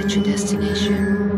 future destination.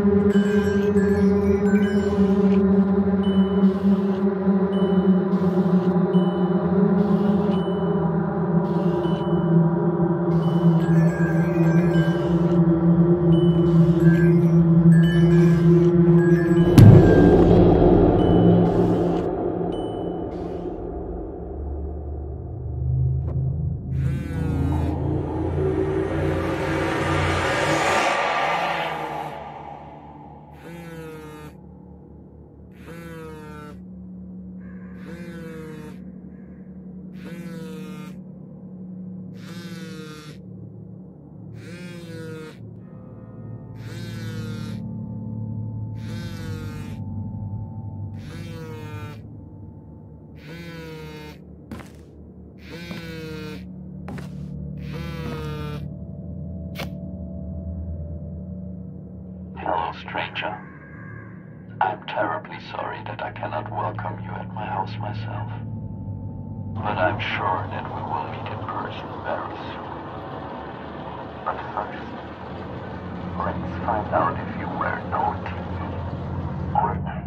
Hello, stranger. I'm terribly sorry that I cannot welcome you at my house myself. But I'm sure that we will meet in person very soon. But first, let's find out if you were naughty or nice.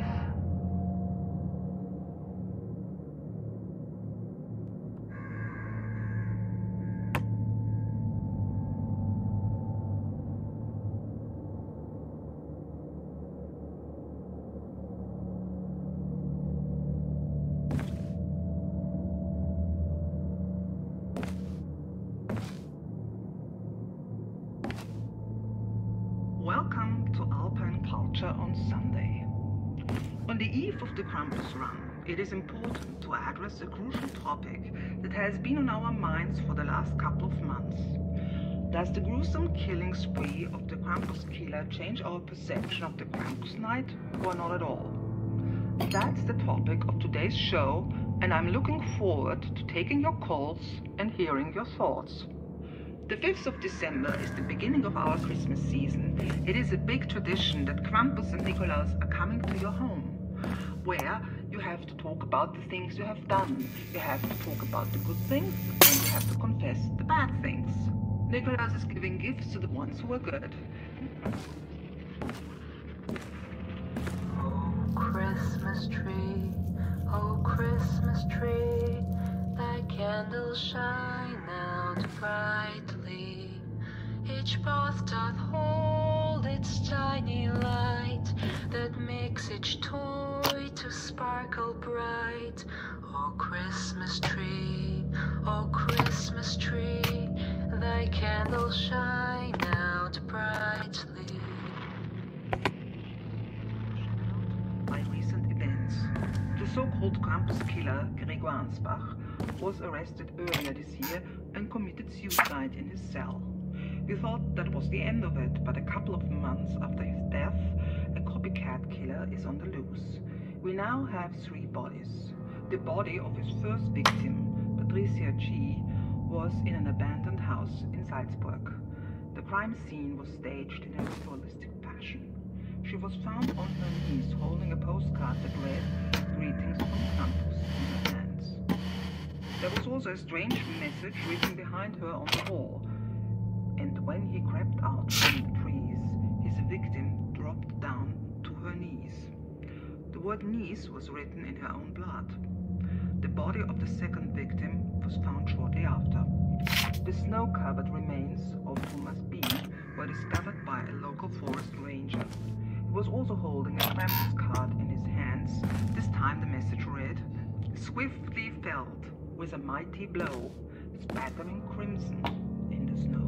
Welcome to Alpine Culture on Sunday. On the eve of the Krampus run, it is important to address a crucial topic that has been on our minds for the last couple of months. Does the gruesome killing spree of the Krampus killer change our perception of the Krampus night, or not at all? That's the topic of today's show, and I'm looking forward to taking your calls and hearing your thoughts. The 5th of December is the beginning of our Christmas season. It is a big tradition that Krampus and Nikolaus are coming to your home, where you have to talk about the things you have done. You have to talk about the good things, and you have to confess the bad things. Nikolaus is giving gifts to the ones who are good. Oh Christmas tree, thy candles shine out brightly. Each path doth hold its tiny light, that makes each toy to sparkle bright. Oh Christmas tree, thy candles shine out brightly. By recent events, the so-called Krampus killer, Gregor Ansbach, was arrested earlier this year and committed suicide in his cell. We thought that was the end of it, but a couple of months after his death, a copycat killer is on the loose. We now have 3 bodies. The body of his first victim, Patricia G., was in an abandoned house in Salzburg. The crime scene was staged in a ritualistic fashion. She was found on her knees holding a postcard that read, "Greetings from Krampus," in her hands. There was also a strange message written behind her on the wall. And when he crept out from the trees, his victim dropped down to her knees. The word knees was written in her own blood. The body of the second victim was found shortly after. The snow-covered remains of Thomas B. were discovered by a local forest ranger. He was also holding a Krampus card in his hands. This time the message read, "Swiftly felled with a mighty blow, spattering crimson in the snow."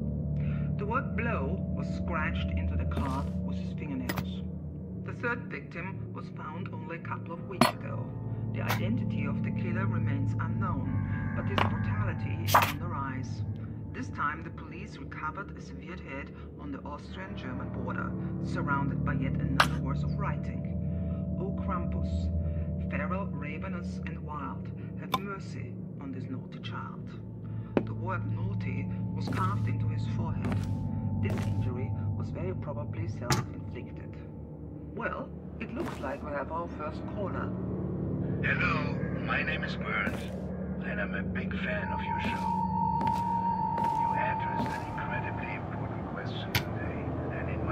The word "blow" was scratched into the card with his fingernails. The third victim was found only a couple of weeks ago. The identity of the killer remains unknown, but his brutality is on the rise. This time the police recovered a severed head on the Austrian-German border, surrounded by yet another verse of writing. "O Krampus, feral, ravenous and wild, have mercy on this naughty child." The word "naughty" was carved into his forehead. This injury was very probably self-inflicted. Well, it looks like we have our first caller. Hello, my name is Burns, and I'm a big fan of your show. You addressed an incredibly important question today, and in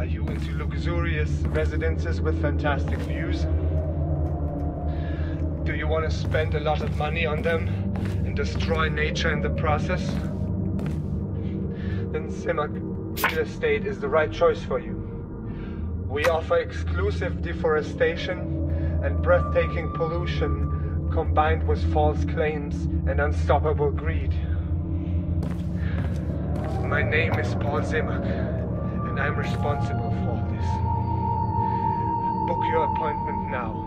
Are you into luxurious residences with fantastic views? Do you want to spend a lot of money on them and destroy nature in the process? Then Zimmock Real Estate is the right choice for you. We offer exclusive deforestation and breathtaking pollution combined with false claims and unstoppable greed. My name is Paul Zimmock, and I'm responsible for this. Book your appointment now.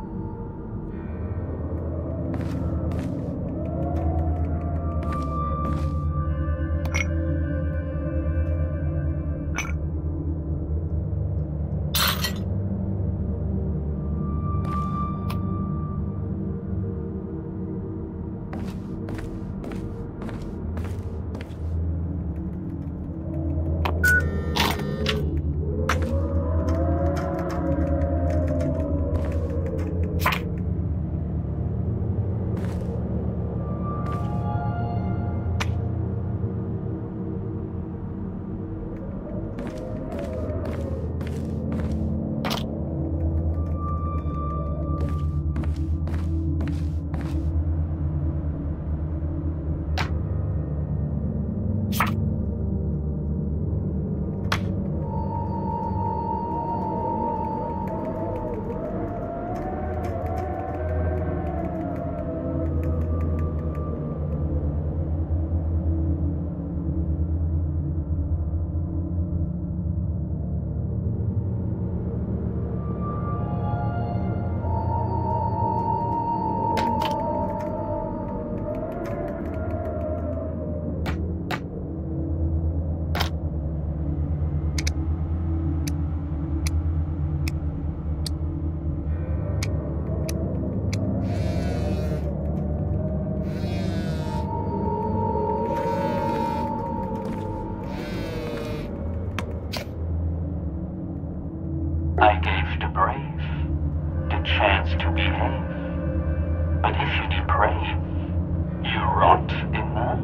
I gave the brave the chance to behave. But if you deprave, you rot in there.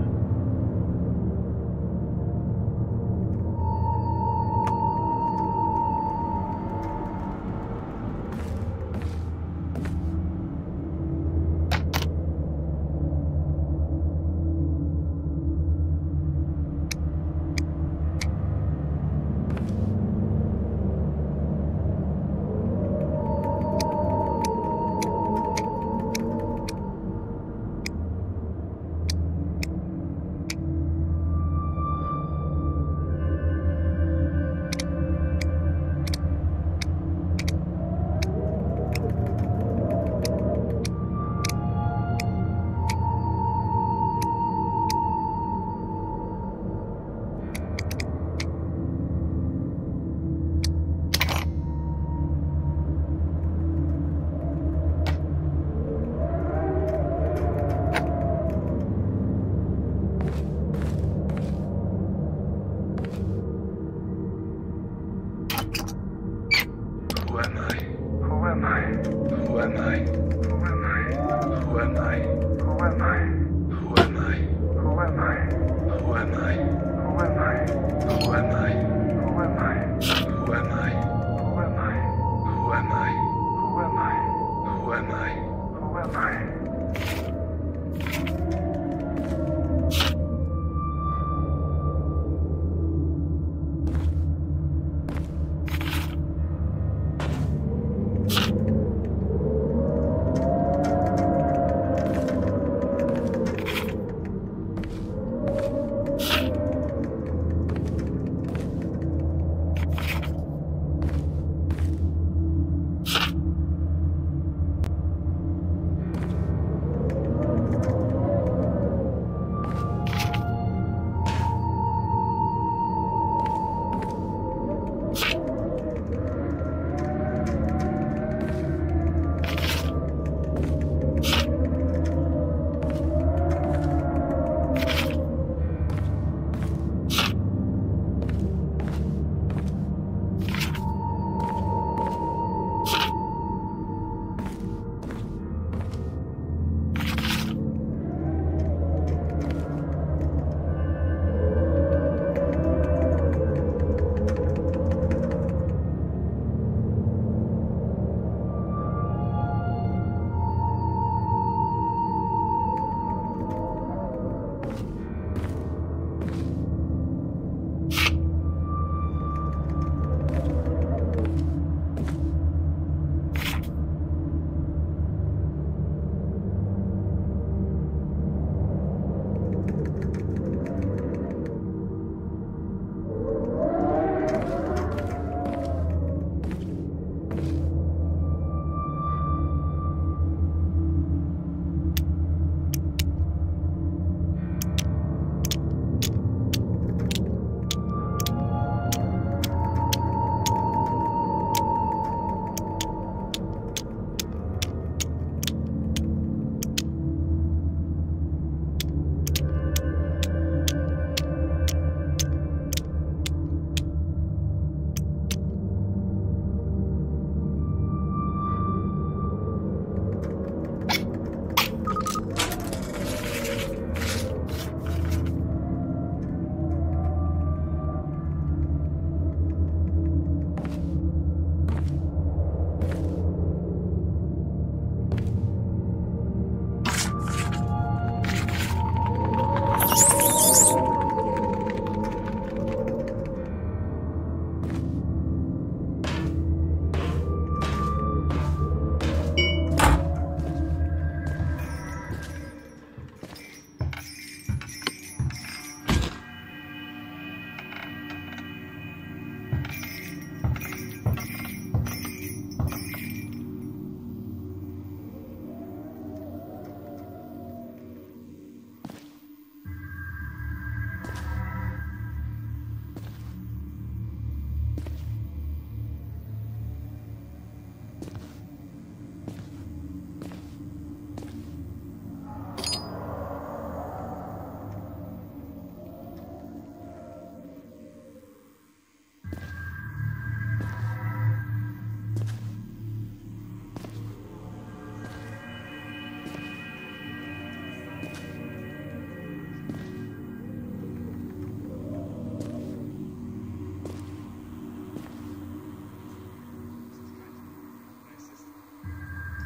Who am I? Who am I? Who am I? Who am I? Who am I? Who am I? Who am I? Who am I? Who am I? Who am I? Who am I? Who am I? Who am I? Who am I? Who am I? Who am I? Who am I? Who am I?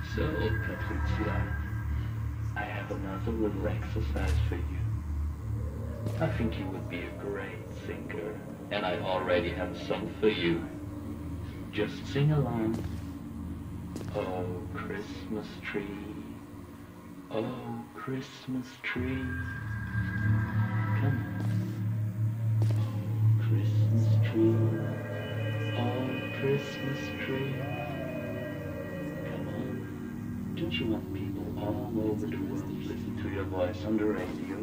So, Patricia, I have another little exercise for you. I think you would be a great singer, and I already have a song for you. Just sing along. Oh, Christmas tree. Oh, Christmas tree. Come on. Oh, Christmas tree. Oh, Christmas tree. Come on. Don't you want people all over the world to listen to your voice on the radio?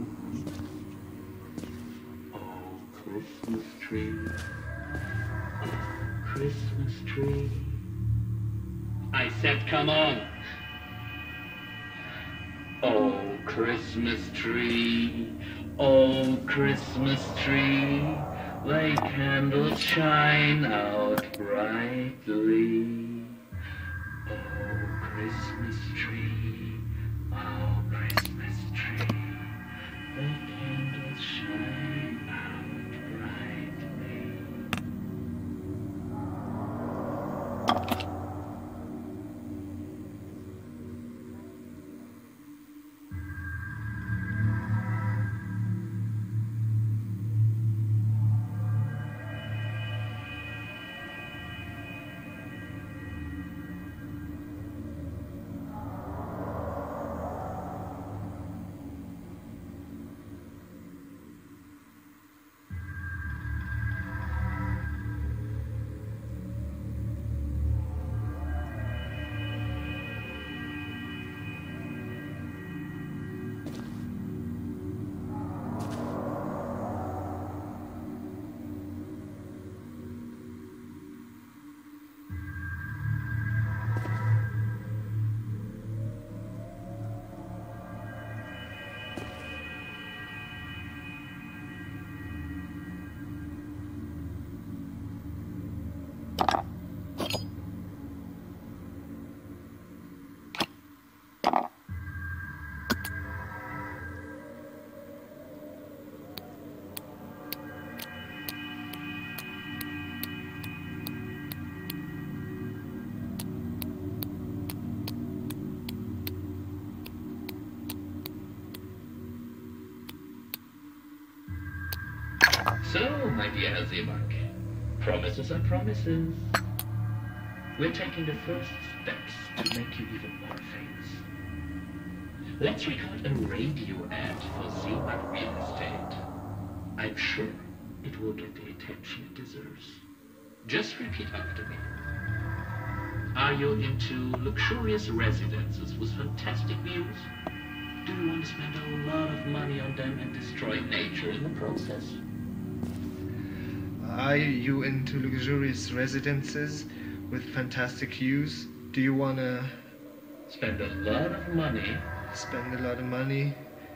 Oh, Christmas tree. Oh, Christmas tree. I said, come on. Oh, Christmas tree. Oh, Christmas tree. Thy candles shine out brightly. Oh, Christmas tree. Oh, Christmas tree. Thy candles shine out brightly. So, my dear Herr Seemark, promises are promises. We're taking the first steps to make you even more famous. Let's record a radio ad for Seemark Real Estate. I'm sure it will get the attention it deserves. Just repeat after me. Are you into luxurious residences with fantastic views? Do you want to spend a lot of money on them and destroy nature in the process? Are you into luxurious residences with fantastic views? Do you want to Spend a lot of money spend a lot of money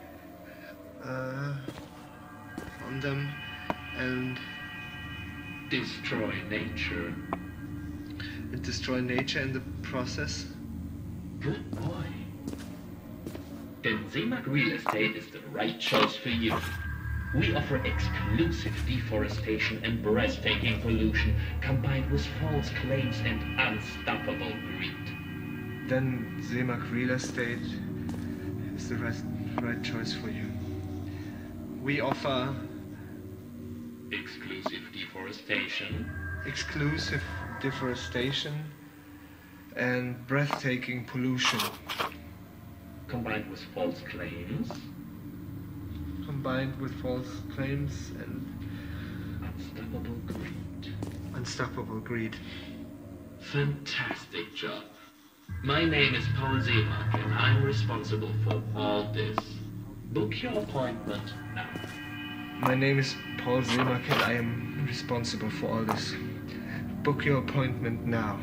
on them and destroy nature? destroy nature in the process? Good boy. Then Seemark Real Estate is the right choice for you. We offer exclusive deforestation and breathtaking pollution combined with false claims and unstoppable greed. Then Seemark Real Estate is the right choice for you. We offer Exclusive deforestation, exclusive deforestation and breathtaking pollution combined with false claims, combined with false claims and unstoppable greed. unstoppable greed. Fantastic job. My name is Paul Seemark and I'm responsible for all this. Book your appointment now. My name is Paul Seemark and I am responsible for all this. Book your appointment now.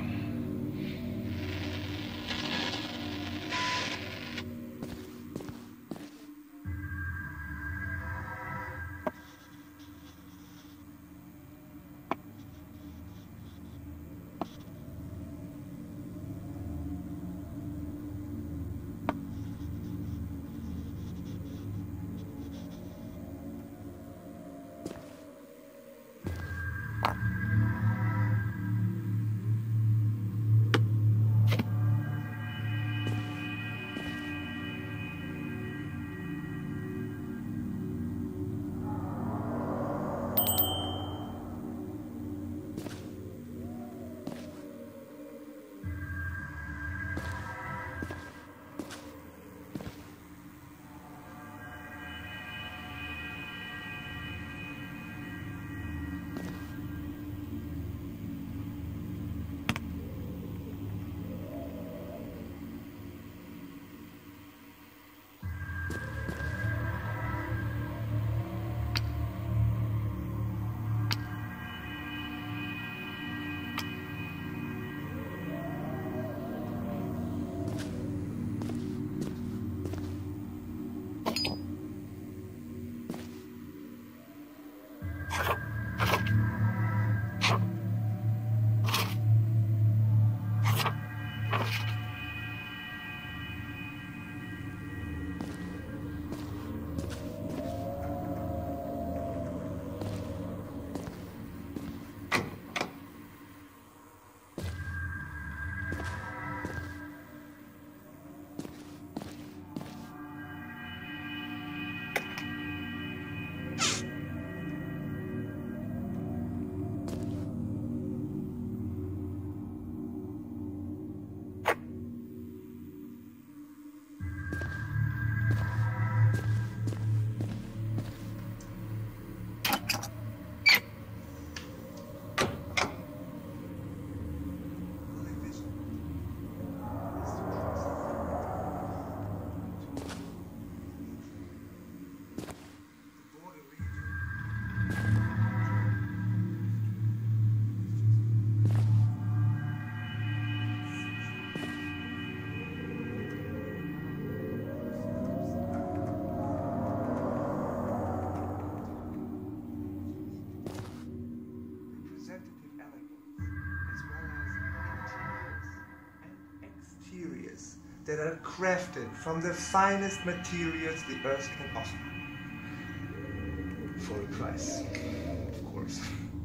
that are crafted from the finest materials the earth can offer. For a price, of course.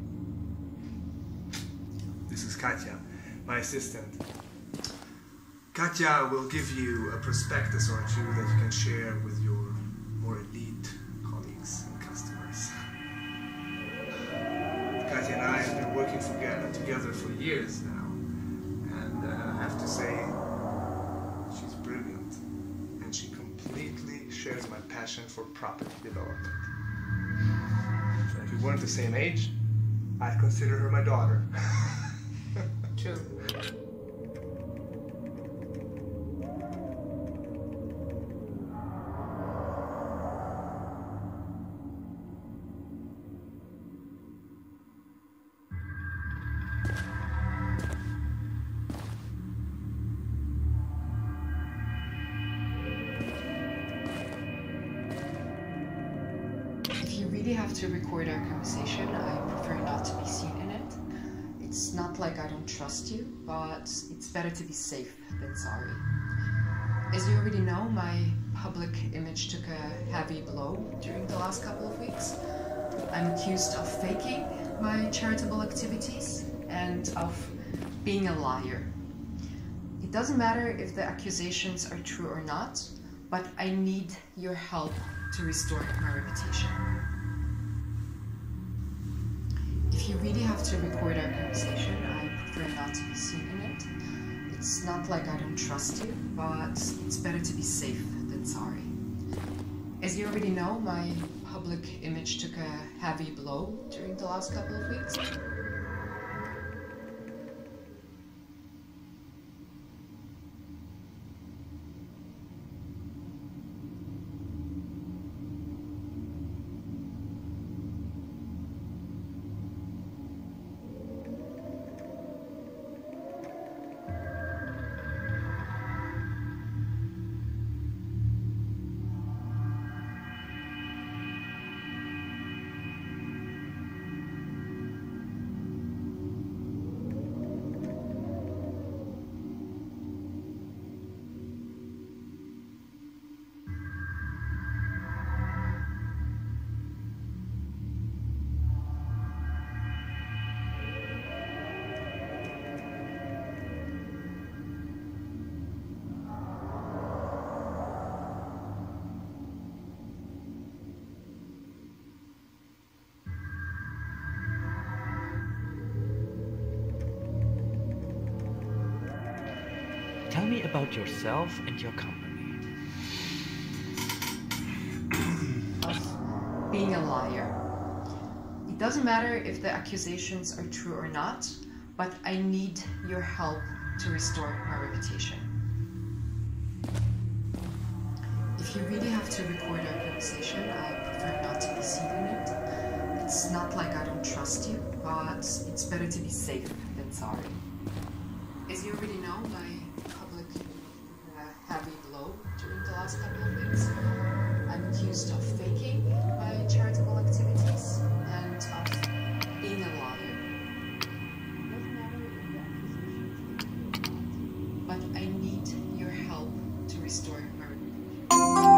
This is Katya, my assistant. Katya will give you a prospectus or two that you can share with your more elite colleagues and customers. Katya and I have been working together for years now, and I have to say, she's brilliant, and she completely shares my passion for property development. So if we weren't the same age, I'd consider her my daughter. True. If you really have to record our conversation, I prefer not to be seen in it. It's not like I don't trust you, but it's better to be safe than sorry. As you already know, my public image took a heavy blow during the last couple of weeks. I'm accused of faking my charitable activities and of being a liar. It doesn't matter if the accusations are true or not, but I need your help to restore my reputation. If you really have to record our conversation, I prefer not to be seen in it. It's not like I don't trust you, but it's better to be safe than sorry. As you already know, my public image took a heavy blow during the last couple of weeks. Tell me about yourself and your company. Of being a liar. It doesn't matter if the accusations are true or not, but I need your help to restore my reputation. If you really have to record our conversation, I prefer not to be seen in it. It's not like I don't trust you, but it's better to be safe than sorry. As you already know, my public heavy blow during the last couple of weeks. I'm accused of faking my charitable activities and of being a liar. Doesn't matter if the accusations are true or not, but I need your help to restore my reputation.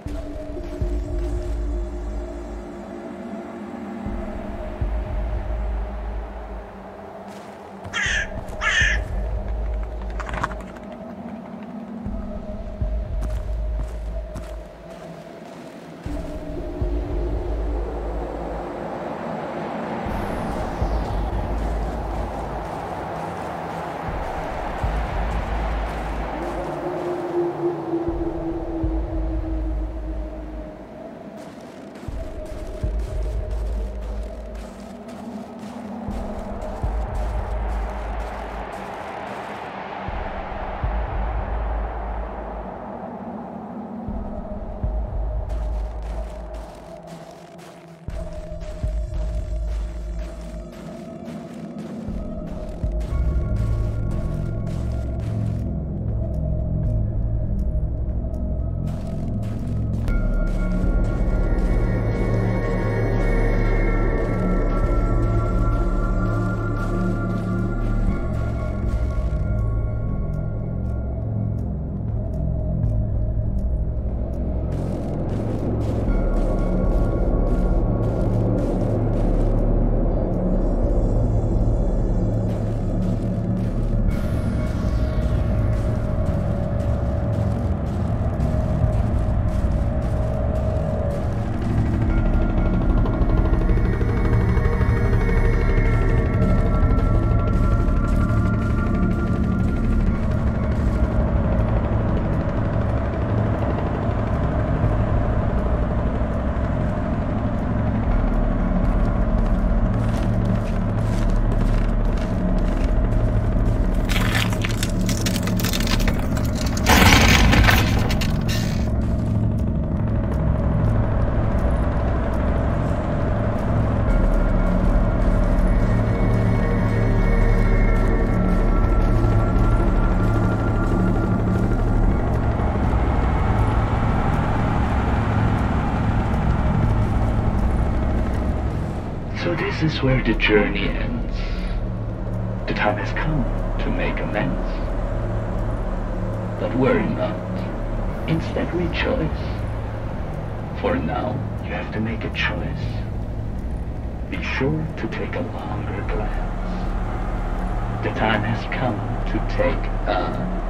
So this is where the journey ends. The time has come to make amends. But worry not. Instead rejoice. For now, you have to make a choice. Be sure to take a longer glance. The time has come to take a...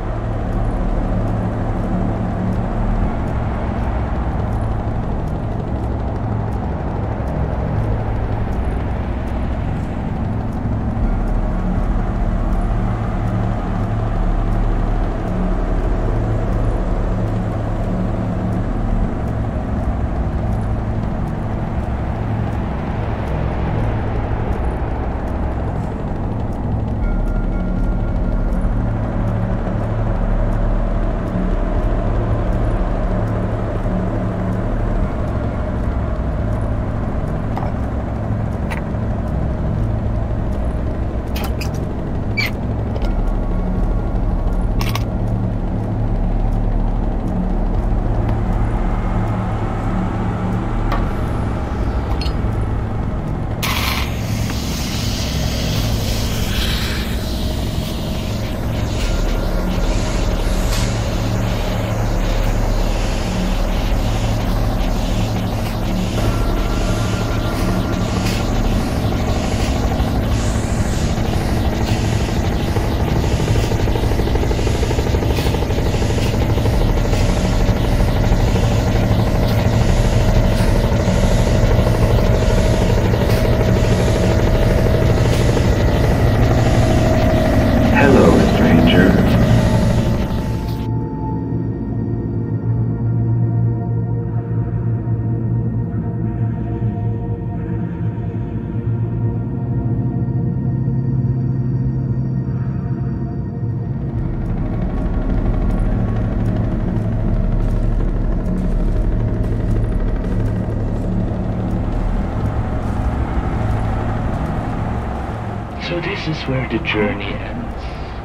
So this is where the journey ends.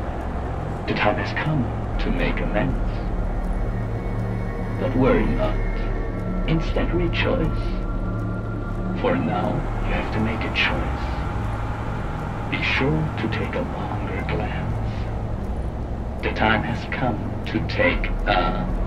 The time has come to make amends. But worry not. Instead rejoice. For now, you have to make a choice. Be sure to take a longer glance. The time has come to take a...